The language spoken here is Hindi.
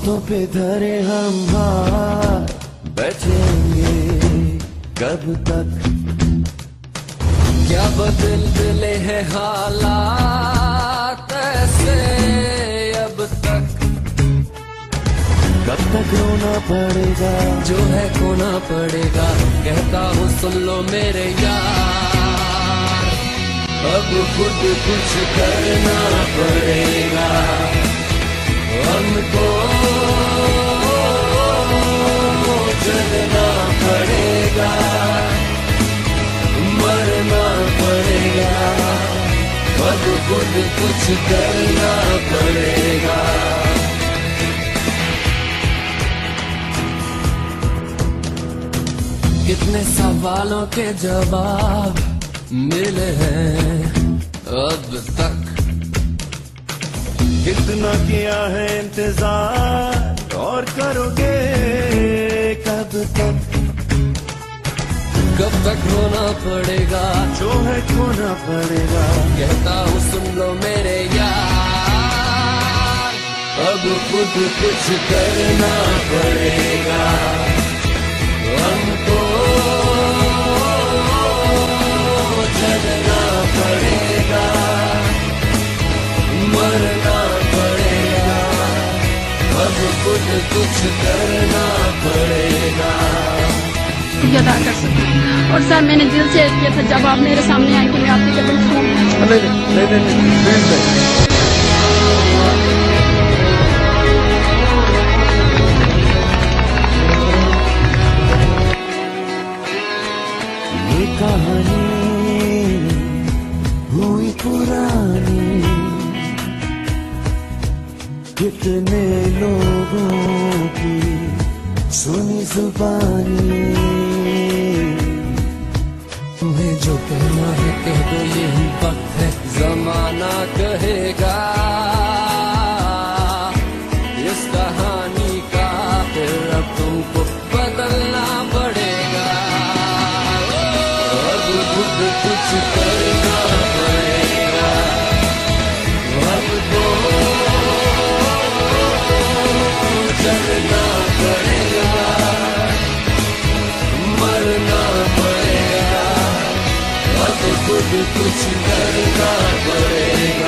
हाथों पे धरे हम हाथ बैठेंगे कब तक। क्या बदले हैं हालात ऐसे अब तक। कब तक रोना पड़ेगा जो है खोना पड़ेगा, कहता हूँ सुन लो मेरे यार। अब खुद कुछ करना पड़ेगा हमको, चलना पड़ेगा, मरना पड़ेगा, अब खुद कुछ करना पड़ेगा। कितने सवालों के जवाब मिले हैं अब तक। कितना किया है इंतजार और करोगे कब तक। कब तक रोना पड़ेगा जो है खोना पड़ेगा, कहता हूँ सुन लो मेरे यार। अब खुद कुछ करना पड़ेगा हमको, चलना पड़ेगा, मरना पड़ेगा, अब खुद कुछ करना पड़ेगा। अदा कर सकूं। और सर मैंने दिल से किया था जब आप मेरे सामने आए कि मैं आपके कदम छूऊं। ये कहानी हुई पुरानी, कितने लोगों की सुनी जुबानी। तुम्हें जो कहना है कह दो, यही वक्त है जमाना कहेगा। इस कहानी का फिर अब तुमको बदलना पड़ेगा। अब खुद कुछ करना पड़ेगा हमको, चलना पड़ेगा, मरना पड़ेगा, अब खुद कुछ करना पड़ेगा।